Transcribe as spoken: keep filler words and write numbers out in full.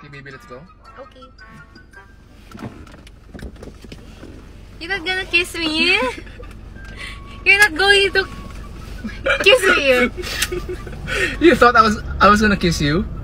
Okay, baby, let's go. Okay. You're not gonna kiss me? You're not going to kiss me? You thought I was I was gonna kiss you?